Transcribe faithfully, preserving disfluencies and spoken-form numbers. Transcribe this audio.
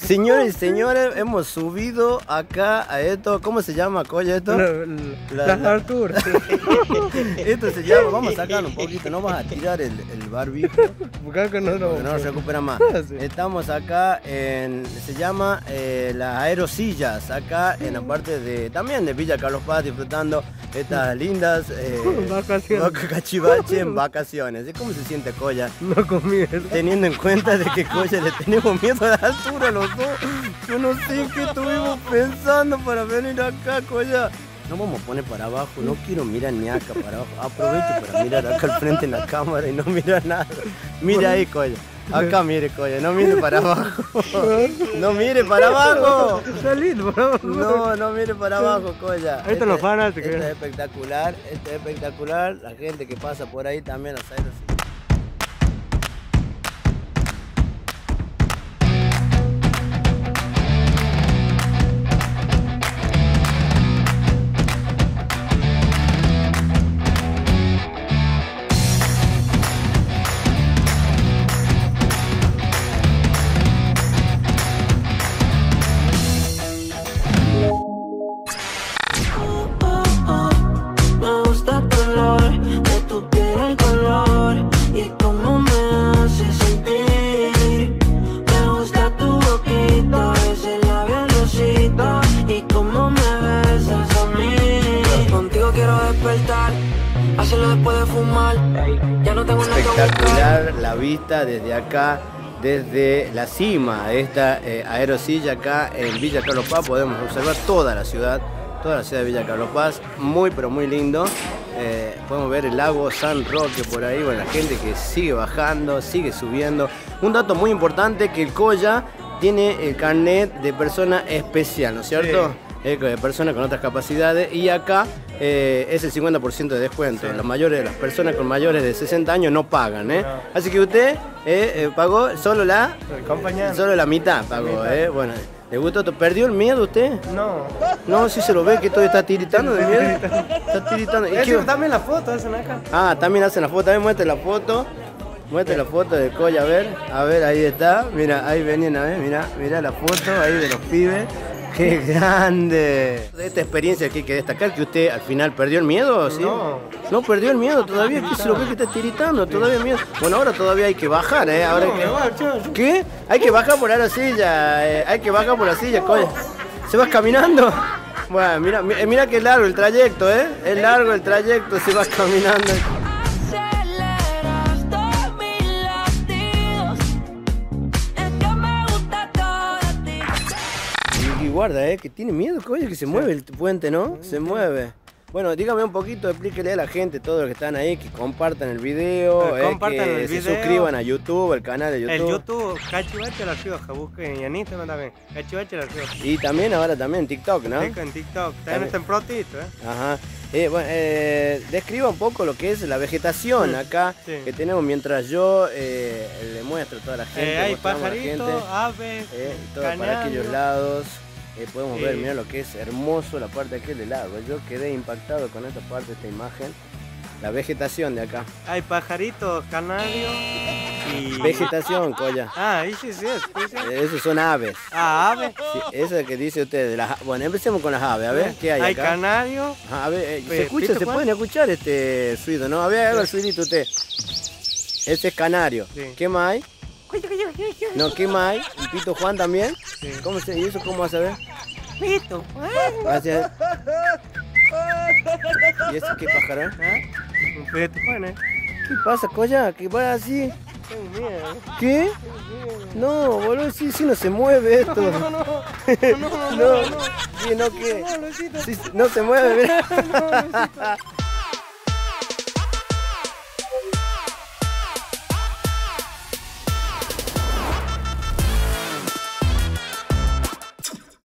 Señores y señores, hemos subido acá a esto. ¿Cómo se llama, Colla, esto? La, la, las alturas. Esto se llama, vamos a sacarlo un poquito, no vas a tirar el, el barbijo. Porque no, no, no se recupera más. Sí. Estamos acá en, se llama eh, las aerosillas, acá en la parte de, también de Villa Carlos Paz, disfrutando estas lindas eh, vacaciones. Cachivache en vacaciones. ¿Y cómo se siente, Colla? No con miedo. Teniendo en cuenta de que, Colla, le tenemos miedo a la altura los dos. Yo no sé en qué estuvimos pensando para venir acá, Colla. Nos vamos a poner para abajo, no quiero mirar ni acá para abajo. Aprovecho para mirar acá al frente en la cámara y no mirar nada. Mira ahí, Colla. Acá mire, Colla, no mire para abajo. No mire para abajo. Salid para abajo. No, no mire para abajo, Colla. Esto no fanático. Esto es espectacular, esto es espectacular. La gente que pasa por ahí también los aeros. Espectacular la vista desde acá, desde la cima de esta eh, aerosilla acá en Villa Carlos Paz. Podemos observar toda la ciudad, toda la ciudad de Villa Carlos Paz, muy pero muy lindo. Eh, podemos ver el lago San Roque por ahí, bueno, la gente que sigue bajando, sigue subiendo. Un dato muy importante, que el Colla tiene el carnet de persona especial, ¿no es cierto? Sí. Eh, de personas con otras capacidades, y acá eh, es el cincuenta por ciento de descuento. Sí. Las mayores, las personas con mayores de sesenta años no pagan, ¿eh? No. Así que usted eh, eh, pagó solo la solo la mitad pagó, mitad. ¿eh? Bueno, ¿le gustó? ¿Perdió el miedo usted? No. No, si se lo ve que todo está tiritando de miedo. Está tiritando. ¿Y qué? También la foto hacen acá. Ah, también hacen la foto. A ver, muestre la foto. Muestre la foto de Colla, a ver. A ver, ahí está. Mira, ahí venían a ver, mira, mira la foto ahí de los pibes. ¡Qué grande! De esta experiencia que hay que destacar, que usted al final perdió el miedo, ¿sí? No. No perdió el miedo todavía, que se lo ve que está tiritando, todavía miedo. Bueno, ahora todavía hay que bajar, ¿eh? Ahora hay que... ¿Qué? Hay que bajar por la silla, eh, hay que bajar por la silla, Colla. ¿Se va caminando? Bueno, mira, mira que es largo el trayecto, ¿eh? Es largo el trayecto, se va caminando. Guarda, eh, que tiene miedo, Colla, que se mueve el puente, ¿no? Se mueve. Bueno, dígame un poquito, explíquele a la gente, todos los que están ahí, que compartan el video, eh, compartan que el se video. Suscriban a YouTube, el canal de YouTube. El YouTube, Cachivache La Rioja, busquen, y en Instagram también, Cachivache La Rioja. Y también ahora también en TikTok, ¿no? Sí, en TikTok, también está en protito, ¿eh? Ajá. Eh, bueno, eh, describa un poco lo que es la vegetación, sí, acá, sí, que tenemos mientras yo eh, le muestro a toda la gente. Eh, hay pajaritos, aves, eh, todo para aquellos lados. Eh, podemos sí. ver, mira lo que es hermoso la parte de aquel del lago. Yo quedé impactado con esta parte, esta imagen. La vegetación de acá. Hay pajaritos, canarios y... Vegetación, Colla. Ah, sí, sí, sí, sí. Esos son aves. Ah, aves. Sí, eso es que dice usted. De las... Bueno, empecemos con las aves, a ver, ¿qué hay, hay acá? Hay canarios. Ah, a ver, eh, se escucha, se pueden escuchar este ruido, ¿no? A ver, haga el ruidito usted. Ese es canario. Sí. ¿Qué más hay? No, ¿qué más hay? ¿Un Pito Juan también? Sí. ¿Cómo se, ¿Y eso cómo vas a ver? Pito Juan. Gracias. ¿Y eso qué pájaro? ¿Eh? Un Pito Juan, ¿eh? ¿Qué pasa, Colla? ¿Qué va así? Tengo miedo. ¿Qué? No, boludo, sí, sí no se mueve esto. No, no, no. No, no, no. no, no. Sí, no, ¿qué? Sí, no se mueve, mira.